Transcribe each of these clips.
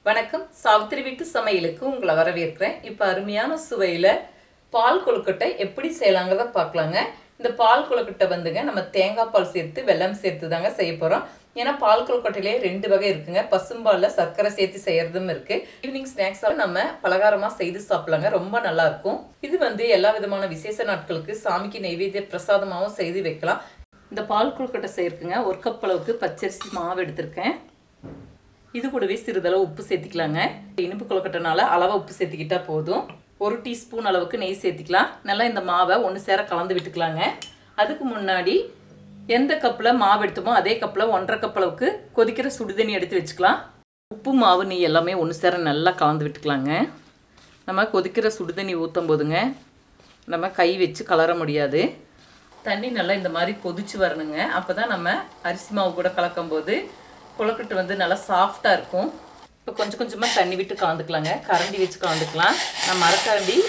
வணக்கம் சாவித்திரி வீட்டு சமையலுக்கு உங்களை வரவேற்கிறேன். இப்போ அருமையான சுவையில் பால் கொழுக்கட்டை எப்படி செய்யலாங்கிறத பார்க்கலாங்க. இந்த பால் கொழுக்கட்டை வந்துங்க நம்ம தேங்காய் பால் சேர்த்து வெல்லம் சேர்த்து தாங்க செய்ய போகிறோம். ஏன்னா பால் கொழுக்கட்டையிலே 2 வகை இருக்குங்க. பசும்பாலில் சர்க்கரை சேர்த்து செய்யறதும் இருக்குது. ஈவினிங் ஸ்நாக்ஸாக நம்ம பலகாரமாக செய்து சாப்பிடலாங்க. ரொம்ப நல்லாயிருக்கும். இது வந்து எல்லா விதமான விசேஷ நாட்களுக்கு சாமிக்கு நைவேத்திய பிரசாதமாகவும் செய்து வைக்கலாம். இந்த பால் கொழுக்கட்டை செய்யறதுக்குங்க 1 கப் அளவுக்கு பச்சரிசி மாவு எடுத்திருக்கேன். இது கூடவே சிறிதளவு உப்பு சேர்த்திக்கலாங்க. இனிப்பு கொழுக்கட்டைனால அளவாக உப்பு சேர்த்திக்கிட்டா போதும். 1 டீஸ்பூன் அளவுக்கு நெய் சேர்த்திக்கலாம். நல்லா இந்த மாவை ஒன்று சேர கலந்து விட்டுக்கலாங்க. அதுக்கு முன்னாடி எந்த கப்பில் மாவு எடுத்தோமோ அதே கப்பில் 1.5 கப் அளவுக்கு கொதிக்கிற சுடுதண்ணி எடுத்து வச்சுக்கலாம். உப்பு மாவு நெய் எல்லாமே ஒன்று சேர நல்லா கலந்து விட்டுக்கலாங்க. நம்ம கொதிக்கிற சுடுதண்ணி ஊற்றும் போதுங்க நம்ம கை வச்சு கலர முடியாது. தண்ணி நல்லா இந்த மாதிரி கொதிச்சு வரணுங்க. அப்போ தான் நம்ம அரிசி மாவு கூட கலக்கும் போது கொழுக்கட்டை வந்து நல்லா சாஃப்டாக இருக்கும். இப்போ கொஞ்சம் கொஞ்சமாக தண்ணி விட்டு கலந்துக்கலாங்க. கரண்டி வச்சு கலந்துக்கலாம். நான் மரக்கரண்டி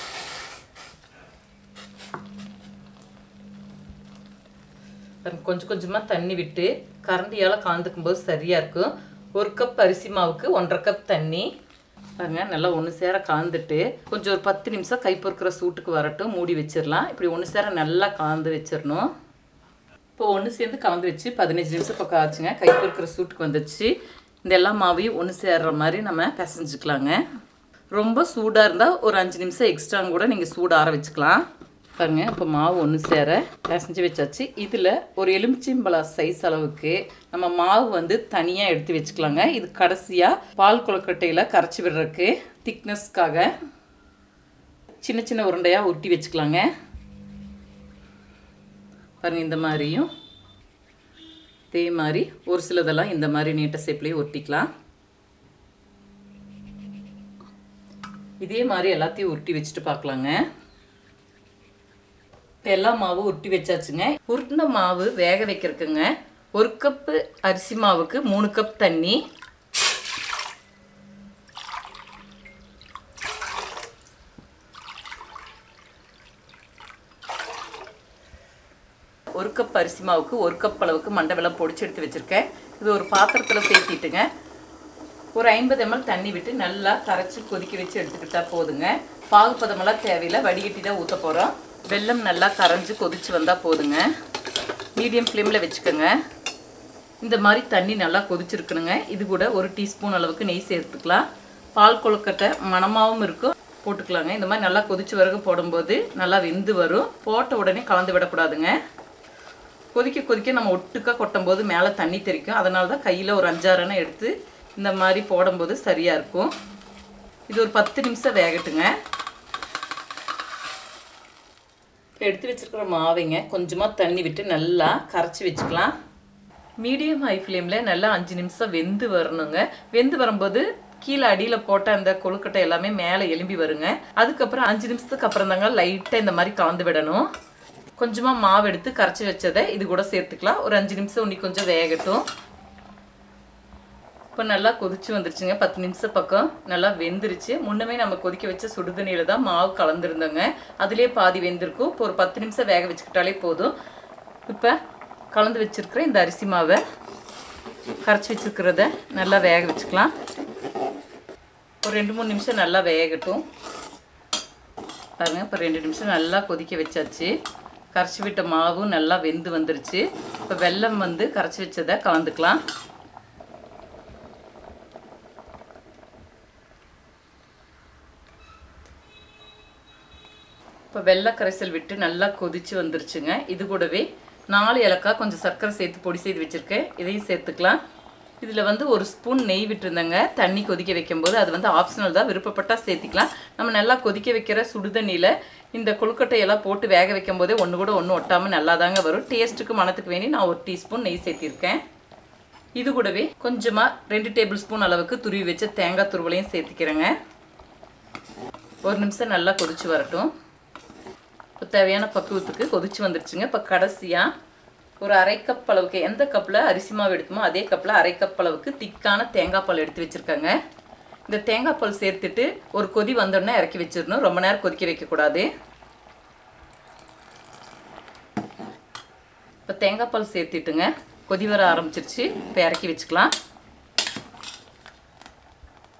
கொஞ்சம் கொஞ்சமாக தண்ணி விட்டு கரண்டியால் கலந்துக்கும் போது சரியாக இருக்கும். 1 கப் அரிசி மாவுக்கு 1.5 கப் தண்ணி பாருங்க. நல்லா ஒன்று சேர கலந்துட்டு கொஞ்சம் ஒரு 10 நிமிஷம் கை பொறுக்கிற சூட்டுக்கு வரட்டும். மூடி வச்சிடலாம். இப்படி ஒன்று சேர நல்லா கலந்து வச்சிடணும். இப்போ ஒன்று சேர்ந்து கலந்து வச்சு 15 நிமிஷம் பக்கம் ஆச்சுங்க. கை பொறுக்கிற சூட்டுக்கு வந்துச்சு. இந்த எல்லா மாவையும் ஒன்று சேர்ற மாதிரி நம்ம பிசைஞ்சுக்கலாங்க. ரொம்ப சூடாக இருந்தால் ஒரு 5 நிமிஷம் எக்ஸ்ட்ராங்க கூட நீங்கள் சூடு ஆற வச்சுக்கலாம். பாருங்க இப்போ மாவு ஒன்று சேர பிசைஞ்சு வச்சாச்சு. இதில் ஒரு எலுமிச்சம்பழ சைஸ் அளவுக்கு நம்ம மாவு வந்து தனியாக எடுத்து வச்சுக்கலாங்க. இது கடைசியாக பால் கொழுக்கட்டையில் கரைச்சி விடுறதுக்கு திக்னஸ்க்காக சின்ன சின்ன உருண்டையாக உருட்டி வச்சுக்கலாங்க. பாருங்கள் இந்த மாதிரியும் இதே மாதிரி ஒரு சிலதெல்லாம் இந்த மாதிரி நீட்ட ஷேப்லேயும் ஒட்டிக்கலாம். இதே மாதிரி எல்லாத்தையும் உருட்டி வச்சுட்டு பார்க்கலாங்க. இப்போ எல்லா மாவும் உருட்டி வச்சாச்சுங்க. உருட்டின மாவு வேக வைக்கிறதுக்குங்க 1 கப்பு அரிசி மாவுக்கு 3 கப் தண்ணி, ஒரு கப் அரிசி மாவுக்கு 1 கப் அளவுக்கு மண்டை வெல்லம் பொடிச்சு எடுத்து வச்சுருக்கேன். இது ஒரு பாத்திரத்தில் சேர்த்திட்டுங்க ஒரு 50 ml தண்ணி விட்டு நல்லா கரைச்சி கொதிக்க வச்சு எடுத்துக்கிட்டா போதுங்க. பாகுப்பதமெல்லாம் தேவையில்லை. வடிகட்டி தான் ஊற்ற போகிறோம். வெல்லம் நல்லா கரைஞ்சி கொதிச்சு வந்தால் போதுங்க. மீடியம் ஃப்ளேமில் வச்சுக்கோங்க. இந்த மாதிரி தண்ணி நல்லா கொதிச்சிருக்கணுங்க. இது கூட 1 டீஸ்பூன் அளவுக்கு நெய் சேர்த்துக்கலாம். பால் கொழுக்கட்டை மணமாகவும் இருக்கும். போட்டுக்கலாங்க. இந்த மாதிரி நல்லா கொதிச்சு வரகு போடும்போது நல்லா வெந்து வரும். போட்ட உடனே கலந்து விடக்கூடாதுங்க. கொதிக்க கொதிக்க நம்ம ஒட்டுக்காக கொட்டும் போது மேலே தண்ணி தெறிக்கும். அதனால தான் கையில் ஒரு 5-6 எடுத்து இந்த மாதிரி போடும்போது சரியாக இருக்கும். இது ஒரு 10 நிமிஷம் வேகட்டுங்க. எடுத்து வச்சுருக்கிற மாவைங்க கொஞ்சமாக தண்ணி விட்டு நல்லா கரைச்சி வச்சுக்கலாம். மீடியம் ஹை ஃப்ளேமில் நல்லா 5 நிமிஷம் வெந்து வரணுங்க. வெந்து வரும்போது கீழே அடியில் போட்ட அந்த கொழுக்கட்டை எல்லாமே மேலே எலும்பி வருங்க. அதுக்கப்புறம் 5 நிமிஷத்துக்கு அப்புறம் தாங்க லைட்டாக இந்த மாதிரி கலந்து விடணும். கொஞ்சமாக மாவு எடுத்து கரைச்சி வச்சதை இது கூட சேர்த்துக்கலாம். ஒரு 5 நிமிஷம் இன்னி கொஞ்சம் வேகட்டும். இப்போ நல்லா கொதிச்சு வந்துருச்சுங்க. 10 நிமிஷம் பக்கம் நல்லா வெந்துருச்சு. முன்னமே நம்ம கொதிக்க வச்ச சுடுதண்ணியில் தான் மாவு கலந்துருந்தோங்க. அதுலேயே பாதி வெந்திருக்கும். இப்போ ஒரு 10 நிமிஷம் வேக வச்சுக்கிட்டாலே போதும். இப்போ கலந்து வச்சுருக்கிற இந்த அரிசி மாவை கரைச்சி வச்சுருக்கிறத நல்லா வேக வச்சுக்கலாம். ஒரு 2-3 நிமிஷம் நல்லா வேகட்டும். பாருங்கள் இப்போ 2 நிமிஷம் நல்லா கொதிக்க வச்சாச்சு. கரைச்சி விட்ட மாவும் நல்லா வெந்து வந்துருச்சு. இப்போ வெல்லம் வந்து கரைச்சி வச்சதை கலந்துக்கலாம். இப்போ வெள்ளை கரைசல் விட்டு நல்லா கொதிச்சு வந்துருச்சுங்க. இது கூடவே 4 ஏலக்காய் கொஞ்சம் சர்க்கரை சேர்த்து பொடி செய்து வச்சுருக்கேன். இதையும் சேர்த்துக்கலாம். இதில் வந்து 1 ஸ்பூன் நெய் விட்டுருந்தேங்க. தண்ணி கொதிக்க வைக்கும்போது அது வந்து ஆப்ஷனல் தான். விருப்பப்பட்டால் சேர்த்திக்கலாம். நம்ம நல்லா கொதிக்க வைக்கிற சுடுதண்ணியில் இந்த கொழுக்கட்டையெல்லாம் போட்டு வேக வைக்கும் போதே ஒன்று கூட ஒன்று ஒட்டாமல் நல்லா தாங்க வரும். டேஸ்ட்டுக்கு மணத்துக்கு வேண்டி நான் 1 டீஸ்பூன் நெய் சேர்த்திருக்கேன். இது கூடவே கொஞ்சமாக 2 டேபிள் ஸ்பூன் அளவுக்கு துருவி வச்ச தேங்காய் துருவலையும் சேர்த்திக்கிறேங்க. 1 நிமிஷம் நல்லா கொதிச்சு வரட்டும். இப்போ தேவையான பக்குவத்துக்கு கொதிச்சு வந்துருச்சுங்க. இப்போ கடைசியாக ஒரு 1/2 கப் அளவுக்கு எந்த கப்பில் அரிசி மாவு எடுத்துமோ அதே கப்பில் 1/2 கப் அளவுக்கு திக்கான தேங்காய் பால் எடுத்து வச்சுருக்காங்க. இந்த தேங்காய் பால் சேர்த்துட்டு ஒரு கொதி வந்தோடனே இறக்கி வச்சிடணும். ரொம்ப நேரம் கொதிக்க வைக்கக்கூடாது. இப்போ தேங்காய் பால் சேர்த்துட்டுங்க கொதி வர ஆரம்பிச்சிருச்சு. இப்போ இறக்கி வச்சுக்கலாம்.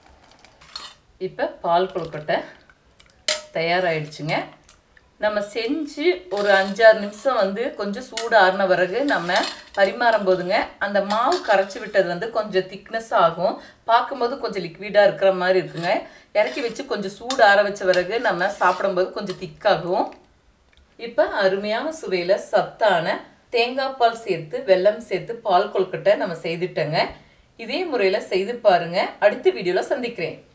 இப்போ பால் கொழுக்கட்டை தயாராகிடுச்சுங்க. நம்ம செஞ்சு ஒரு 5-6 நிமிஷம் வந்து கொஞ்சம் சூடு ஆறின பிறகு நம்ம பரிமாறும் போதுங்க அந்த மாவு கரைச்சி விட்டது வந்து கொஞ்சம் திக்னஸ் ஆகும். பார்க்கும்போது கொஞ்சம் லிக்விடாக இருக்கிற மாதிரி இருக்குங்க. இறக்கி வச்சு கொஞ்சம் சூடு ஆற வச்ச பிறகு நம்ம சாப்பிடும்போது கொஞ்சம் திக்காகும். இப்போ அருமையான சுவையில் சத்தான தேங்காய் பால் சேர்த்து வெல்லம் சேர்த்து பால் கொழுக்கட்டை நம்ம செய்துட்டோங்க. இதே முறையில் செய்து பாருங்கள். அடுத்த வீடியோவில் சந்திக்கிறேன்.